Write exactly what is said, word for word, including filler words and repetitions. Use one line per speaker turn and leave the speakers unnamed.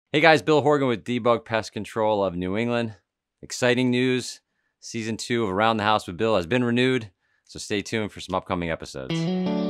Hey guys, Bill Horgan with Debug Pest Control of New England. Exciting news. Season two of Around the House with Bill has been renewed, so stay tuned for some upcoming episodes.